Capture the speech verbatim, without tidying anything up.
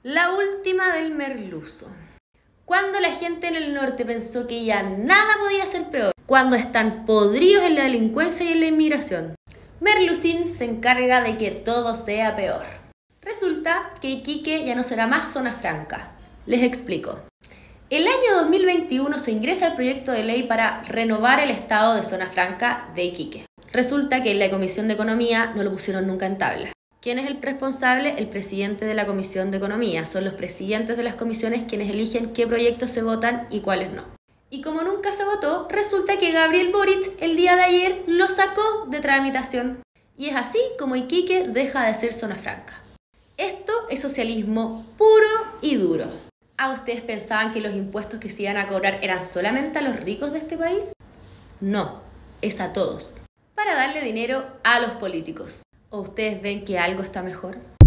La última del merluzo. Cuando la gente en el norte pensó que ya nada podía ser peor, cuando están podridos en la delincuencia y en la inmigración, Merlucín se encarga de que todo sea peor. Resulta que Iquique ya no será más zona franca. Les explico. El año dos mil veintiuno se ingresa el proyecto de ley para renovar el estado de zona franca de Iquique. Resulta que en la Comisión de Economía no lo pusieron nunca en tabla. ¿Quién es el responsable? El presidente de la Comisión de Economía. Son los presidentes de las comisiones quienes eligen qué proyectos se votan y cuáles no. Y como nunca se votó, resulta que Gabriel Boric el día de ayer lo sacó de tramitación. Y es así como Iquique deja de ser zona franca. Esto es socialismo puro y duro. ¿Ah, ustedes pensaban que los impuestos que se iban a cobrar eran solamente a los ricos de este país? No, es a todos. Para darle dinero a los políticos. ¿O ustedes ven que algo está mejor?